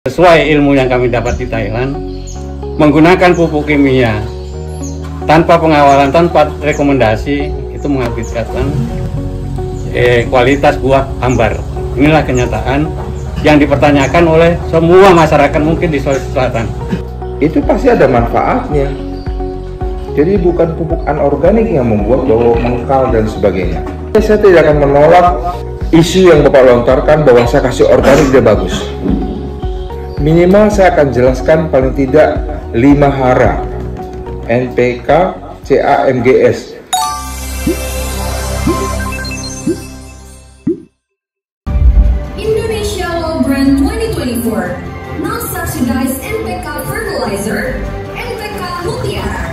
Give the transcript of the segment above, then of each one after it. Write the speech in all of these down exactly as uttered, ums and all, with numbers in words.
Sesuai ilmu yang kami dapat di Thailand, menggunakan pupuk kimia tanpa pengawalan, tanpa rekomendasi, itu mengakibatkan eh, kualitas buah hambar. Inilah kenyataan yang dipertanyakan oleh semua masyarakat mungkin di Sulawesi Selatan. Itu pasti ada manfaatnya. Jadi bukan pupuk anorganik yang membuat bau mengkal dan sebagainya. Saya tidak akan menolak isu yang Bapak lontarkan bahwa saya kasih organik dia bagus. Minimal saya akan jelaskan paling tidak lima hara: N P K, C A M G S. Indonesia Low Brand twenty twenty-four non-subsidized N P K fertilizer, N P K Mutiara.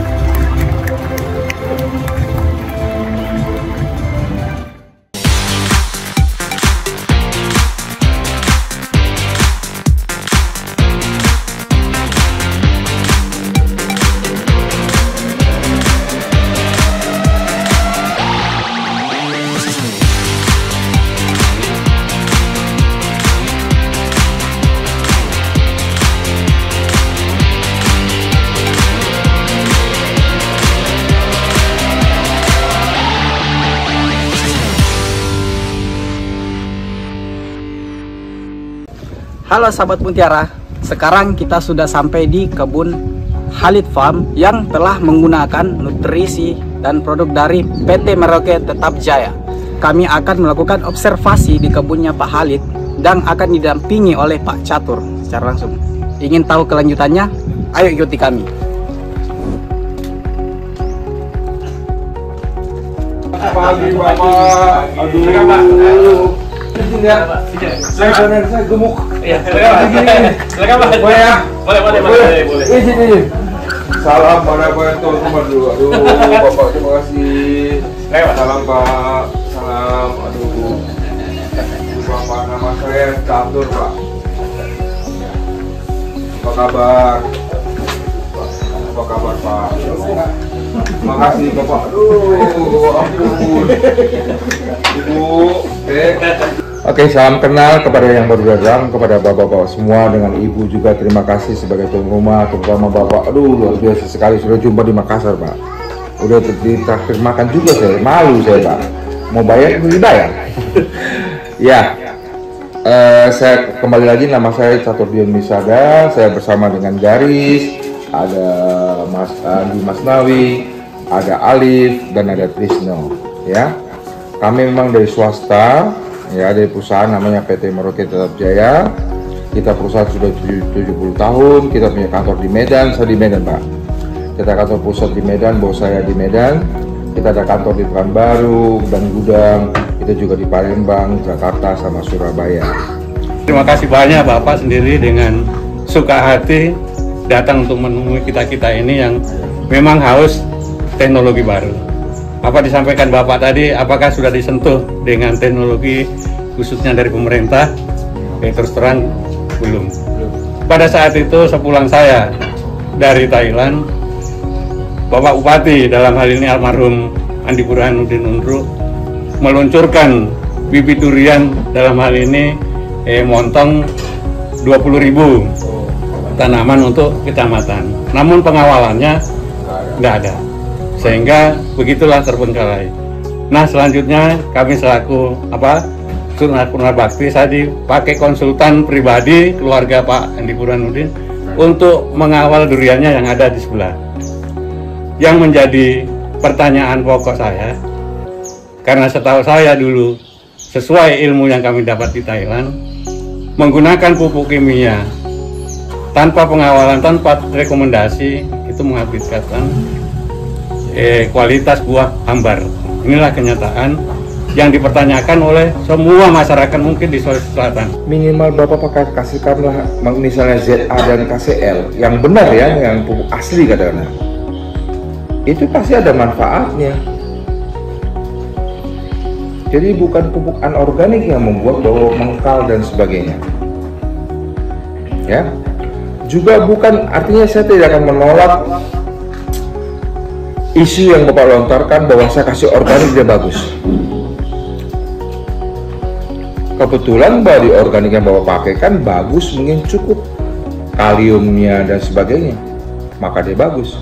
Halo sahabat Mutiara, sekarang kita sudah sampai di kebun Khalid Farm yang telah menggunakan nutrisi dan produk dari P T Merauke Tetap Jaya. Kami akan melakukan observasi di kebunnya Pak Khalid dan akan didampingi oleh Pak Catur secara langsung. Ingin tahu kelanjutannya? Ayo ikuti kami. Pagi Bapak, aduh. Enggak, saya benar saya gemuk. Iya, silakan Pak. Boleh ya? Boleh, boleh, boleh, boleh. Izin, izin. Salam pada Pak Ento semua dulu. Aduh, Bapak terima kasih. Salam Pak. Salam. Aduh. Bapak, nama saya Catur Pak. Apa kabar? Apa kabar Pak? Terima kasih Bapak. Aduh, ampun. Ibu, eh. Oke, salam kenal kepada yang baru datang, kepada bapak-bapak semua, dengan ibu juga terima kasih sebagai tuan rumah, terutama bapak. Aduh, luar biasa sekali, sudah jumpa di Makassar Pak. Udah ditraktir makan juga saya, malu saya Pak. Mau bayar, mau dibayar. Ya, uh, saya kembali lagi, nama saya Catur Dion Misada. Saya bersama dengan Garis, ada Mas Andi Masnawi, ada Alif, dan ada Trisno. Ya, kami memang dari swasta. Ya, dari perusahaan namanya P T Merauke Tetap Jaya. Kita perusahaan sudah tujuh puluh tahun. Kita punya kantor di Medan, saya di Medan Pak. Kita kantor pusat di Medan, bos saya di Medan. Kita ada kantor di Pekanbaru dan gudang. Kita juga di Palembang, Jakarta, sama Surabaya. Terima kasih banyak Bapak sendiri dengan suka hati datang untuk menemui kita-kita ini yang memang haus teknologi baru. Apa disampaikan Bapak tadi, apakah sudah disentuh dengan teknologi khususnya dari pemerintah? Eh, terus terang belum. Pada saat itu sepulang saya dari Thailand, Bapak Bupati dalam hal ini almarhum Andi Burhanuddin Undru meluncurkan bibit durian dalam hal ini eh, montong dua puluh ribu tanaman untuk kecamatan. Namun pengawalannya nggak ada. Sehingga begitulah terbengkalai. Nah, selanjutnya kami selaku apa Surna Purna Bakti, saya dipakai konsultan pribadi keluarga Pak Andi Burhanuddin untuk mengawal duriannya yang ada di sebelah. Yang menjadi pertanyaan pokok saya, karena setahu saya dulu sesuai ilmu yang kami dapat di Thailand, menggunakan pupuk kimia tanpa pengawalan, tanpa rekomendasi, itu mengakibatkan Eh, kualitas buah hambar. Inilah kenyataan yang dipertanyakan oleh semua masyarakat mungkin di Sulawesi Selatan. Minimal Bapak pakai kasihkanlah misalnya Z A dan K C L yang benar ya, yang pupuk asli kadang-kadang. Itu pasti ada manfaatnya. Jadi bukan pupuk anorganik yang membuat bau mengkal dan sebagainya. Ya. Juga bukan, artinya saya tidak akan menolak isu yang Bapak lontarkan bahwa saya kasih organik dia bagus. Kebetulan body organik yang Bapak pakai kan bagus, mungkin cukup kaliumnya dan sebagainya, maka dia bagus.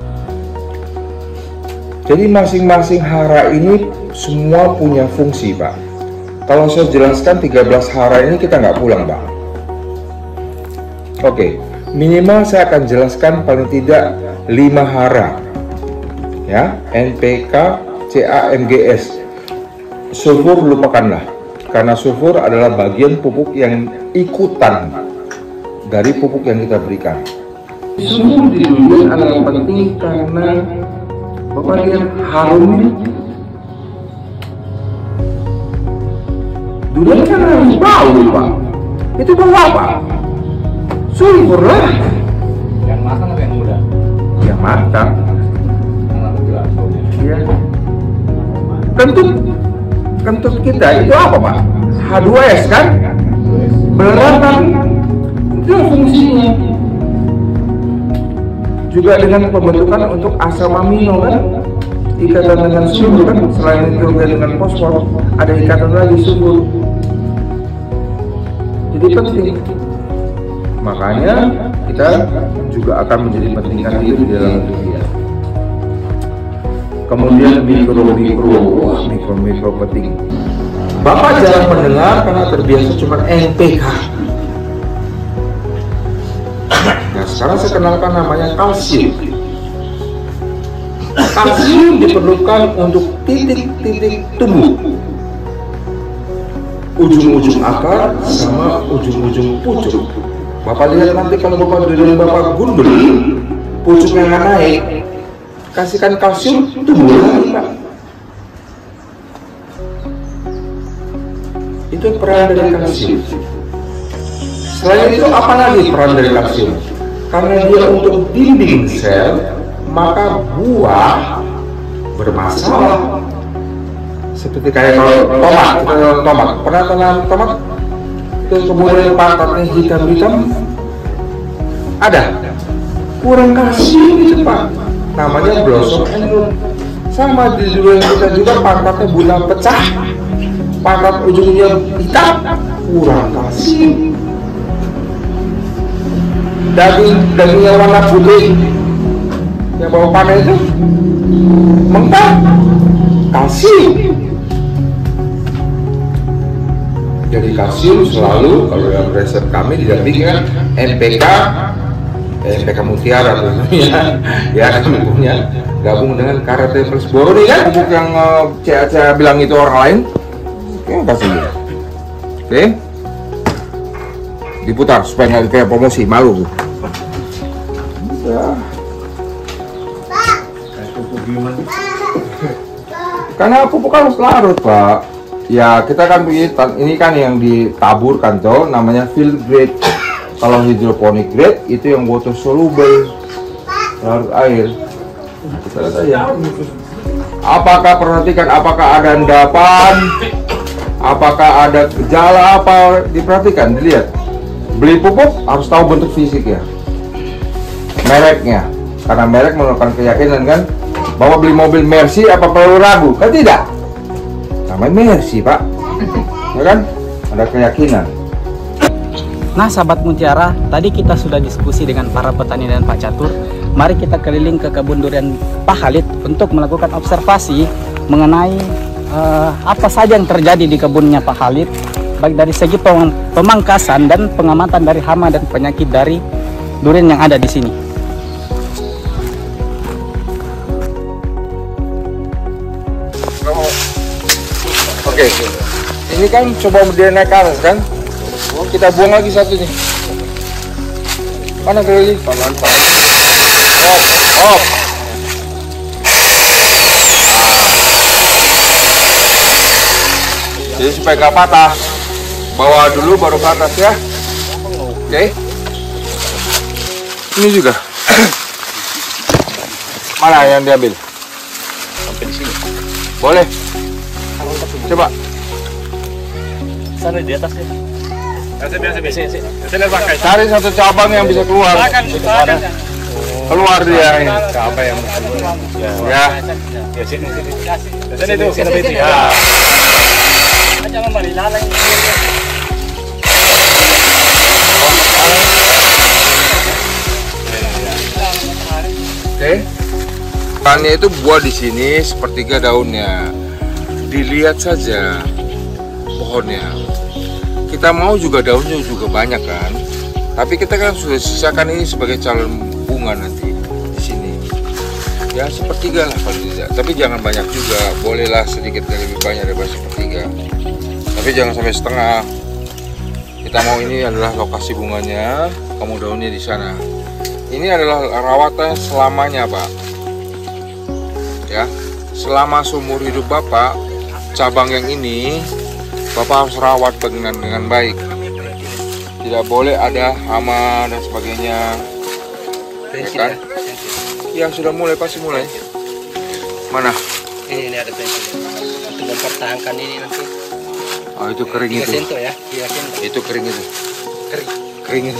Jadi masing-masing hara ini semua punya fungsi, Pak. Kalau saya jelaskan tiga belas hara ini kita nggak pulang, Pak. Oke, minimal saya akan jelaskan paling tidak lima hara, ya, N P K, C A M G S. Sulfur lupakanlah, karena sulfur adalah bagian pupuk yang ikutan dari pupuk yang kita berikan. Sulfur di dunia adalah penting karena Bapak lihat harumnya. Dunia kan harus bau, Pak. Itu bau apa? Sulfur lah. Yang matang atau yang muda? Yang matang. Iya. Kentut, kentut kita itu apa, Pak? H dua S kan? Beleratan. Itu fungsinya. Juga dengan pembentukan untuk asam amino kan? Ikatan dengan sulfur kan? Selain nitrogen dengan fosfor, ada ikatan lagi sulfur. Jadi penting. Makanya kita juga akan menjadi pentingkan hidup di dalam dunia. Kemudian mikro-mikro, wah mikro-mikro penting. Bapak jarang mendengar karena terbiasa cuma N P K. Nah sekarang saya kenalkan namanya kalsium. Kalsium diperlukan untuk titik-titik tumbuh, ujung-ujung akar sama ujung-ujung pucuk. Bapak lihat nanti kalau Bapak durian Bapak gundul, pucuknya nggak naik, kasihkan kalsium, tumbuh lagi, Pak. Itu peran dari kalsium. Selain itu apa lagi peran dari kalsium? Karena dia untuk dinding sel, maka buah bermasalah. Seperti kayak kalau tomat, kita tanam tomat, pernah tanam tomat? Terus kemudian patatnya hitam-hitam, ada kurang kalsium itu, Pak. Namanya blossom end rot. Sama di durian kita juga patatnya bulan pecah, patat ujungnya hitam, kurang kalsium. Daging dagingnya warna putih, yang bawa panen itu mentah, kalsium. Jadi kalsium selalu kalau dalam resep kami didampingi N P K, N P K Mutiara tentunya, ya kami punya gabung dengan Karate Plus Boroni kan, pupuk yang uh, C A C A bilang itu orang lain. Oke, kasih dia. Oke, diputar supaya nggak kayak promosi, malu. Ya. Karena pupuk harus larut, Pak. Ya kita kan begini, ini kan yang ditaburkan tuh namanya field grade. Kalau hidroponik grade itu yang water soluble, larut air. Kita lihat aja. Apakah perhatikan apakah ada endapan, apakah ada gejala apa, diperhatikan, dilihat. Beli pupuk harus tahu bentuk fisiknya, mereknya, karena merek merupakan keyakinan kan. Bahwa beli mobil Mercy apa perlu ragu? Kan tidak. Namanya Mercy, Pak. Ya kan? Ada keyakinan. Nah, sahabat Mutiara, tadi kita sudah diskusi dengan para petani dan Pak Catur. Mari kita keliling ke kebun durian Pak Khalid untuk melakukan observasi mengenai uh, apa saja yang terjadi di kebunnya Pak Khalid, baik dari segi pemangkasan dan pengamatan dari hama dan penyakit dari durian yang ada di sini. Oke, ini kan coba dia naik ke atas kan? Kita buang lagi satu nih. Mana kali? Paman, paman. Op, op. Jadi supaya nggak patah, bawa dulu baru ke atas ya. Oke. Ini juga. Mana yang diambil? Sampai di sini. Boleh. Coba. Sana di atasnya. Biasa biasa biasa. Saya pakai. Cari satu cabang yang bisa keluar. Keluar dia ini. Apa yang ya. Ya sini sini. Sini itu. Sini itu. Ya. Jangan mari lalang. Tanya itu buah di sini sepertiga daunnya. Dilihat saja pohonnya. Kita mau juga daunnya juga banyak kan. Tapi kita kan sudah sisakan ini sebagai calon bunga nanti di sini. Ya sepertiga lah kalau tidak. Tapi jangan banyak juga. Bolehlah sedikit lebih banyak daripada sepertiga. Tapi jangan sampai setengah. Kita mau ini adalah lokasi bunganya, kamu daunnya di sana. Ini adalah rawatan selamanya, Pak. Ya, selama seumur hidup Bapak, cabang yang ini Bapak harus rawat dengan dengan baik. Tidak boleh ada hama dan sebagainya. Ya kan? Ya sudah mulai, pasti mulai. Mana? Ini, ini ada pensil untuk mempertahankan ini nanti. Oh itu kering itu. Sentuh ya, sentuh. Itu kering itu. Kering. Kering itu.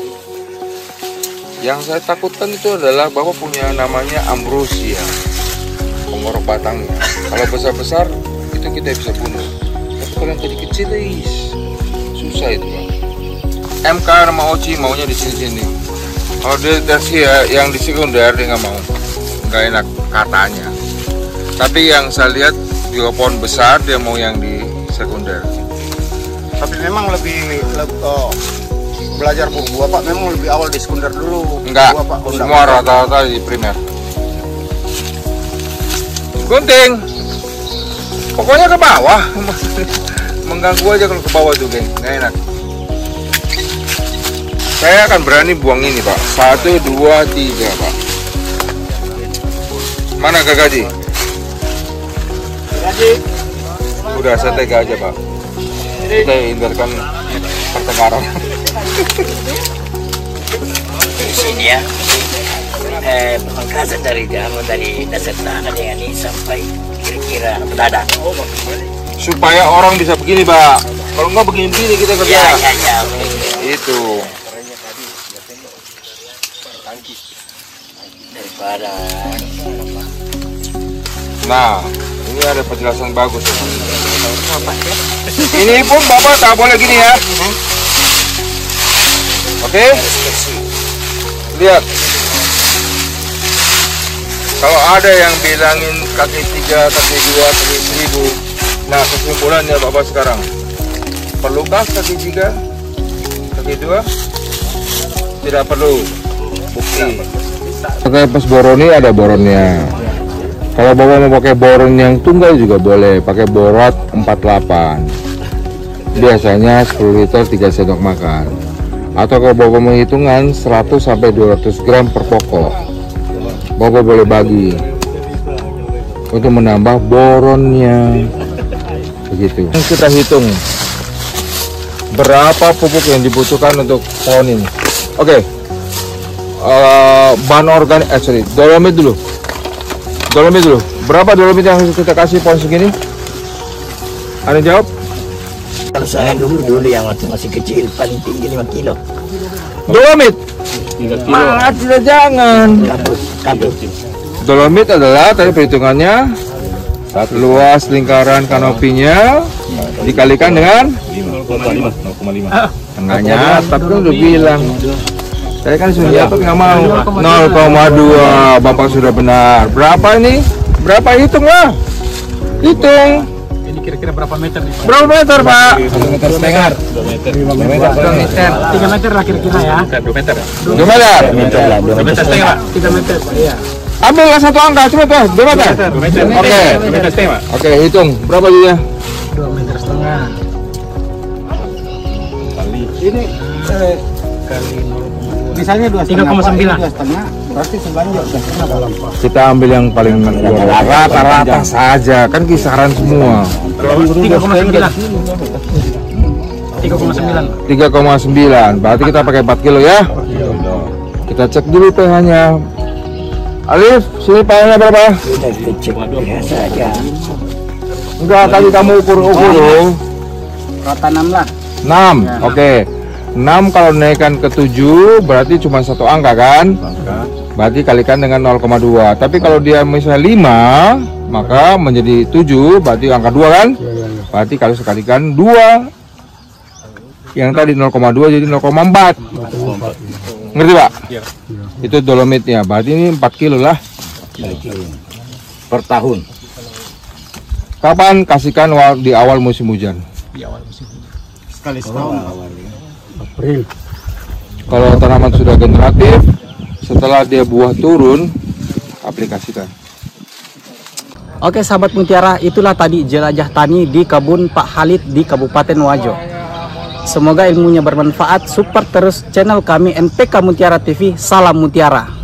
Yang saya takutkan itu adalah Bapak punya namanya ambrosia, pengorok batangnya. Kalau besar-besar itu kita bisa bunuh. Tapi kalau yang kecil-kecil susah itu, Pak. M K sama Oci maunya di sini-sini. Kalau dia kasih ya, yang di sekunder dia nggak mau, nggak enak katanya. Tapi yang saya lihat juga pohon besar dia mau yang di sekunder. Tapi memang lebih, lebih oh, belajar buku Bapak memang lebih awal di sekunder dulu. Enggak, Bapak, semua rata-rata di primer. Gunting, pokoknya ke bawah. Mengganggu aja kalau ke bawah tuh, geng. Nggak enak. Saya akan berani buang ini, Pak. Satu, dua, tiga, Pak. Mana Gagaji? Gaji. Udah santai aja, Pak. Kita hindarkan pertengkaran. Di sini ya, eh, pemangkasan dari jamu dari dasar tanah dengan ini sampai kira-kira dada. Supaya orang bisa begini, Pak. Kalau nggak begini-begini kita kerja. Ya, ya, ya. Itu. Daripada. Nah, ini ada penjelasan bagus. Ini pun Bapak tak boleh gini ya. Oke? Lihat. Kalau ada yang bilangin kaki tiga, kaki dua, kaki seribu. Nah, kesimpulannya Bapak sekarang. Perlukah kaki tiga, kaki dua? Tidak perlu. Bukti. Pakai pas boroni ada boronnya. Kalau Bapak mau pakai boron yang tunggal juga boleh, pakai borat empat puluh delapan. Biasanya sepuluh liter tiga sendok makan. Atau kalau Bapak mau hitungan seratus sampai dua ratus gram per pokok. Bapak boleh bagi untuk menambah boronnya. Begitu. Kita hitung berapa pupuk yang dibutuhkan untuk pohon ini. Oke. Okay. Uh, bahan organik, eh sorry, dolomit dulu. Dolomit dulu. Berapa dolomit yang harus kita kasih pohon segini? Ada yang jawab? Kalau saya dulu dulu yang waktu masih kecil paling tinggi lima kilo. Dolomit. Mangga tidak jangan. Kabut, kabut. Dolomit adalah tadi perhitungannya luas lingkaran kanopinya dikalikan dengan nol koma lima. tengahnya. Tapi kan udah bilang. Saya kan sudah dapat nggak mau. nol koma dua. Bapak sudah benar. Berapa ini? Berapa hitung lah? Hitung. Ini kira-kira berapa meter nih, Pak? Berapa meter, Pak? dua meter setengah. dua meter. dua meter. tiga meter lah kira-kira ya. dua meter. dua meter. dua meter setengah, Pak. tiga meter, Iya. Ambil satu angka, coba tuh. dua meter. dua meter. Oke. dua meter setengah, Pak. Oke, hitung. Berapa jadinya? dua meter setengah. Kali. Ini eh, Kali nol koma dua. misalnya dua tiga koma sembilan. dua setengah, berarti sebanyak dua setengah dalam Pak. Kita ambil yang paling rata-rata saja, kan kisaran semua. tiga koma sembilan. tiga koma sembilan. tiga koma sembilan. Berarti kita pakai empat kilo ya. Kita cek dulu pH-nya. Alif, sini pH-nya berapa? Sudah kecil biasa aja. Enggak, tadi kamu ukur-ukur loh. Rata enam lah. enam. Oke. enam kalau naikkan ke tujuh berarti cuma satu angka kan? Berarti kalikan dengan nol koma dua. Tapi kalau dia misalnya lima, maka menjadi tujuh, berarti angka dua kan? Berarti kalau sekalikan dua, yang tadi nol koma dua jadi nol koma empat. Ngerti, Pak? Itu dolomitnya. Berarti ini empat kilo lah. per tahun. Kapan kasihkan wa- di awal musim hujan? Sekali setahun. April. Kalau tanaman sudah generatif, setelah dia buah turun, aplikasikan. Oke sahabat Mutiara, itulah tadi jelajah tani di kebun Pak Halid di Kabupaten Wajo. Semoga ilmunya bermanfaat. Support terus channel kami N P K Mutiara T V. Salam Mutiara.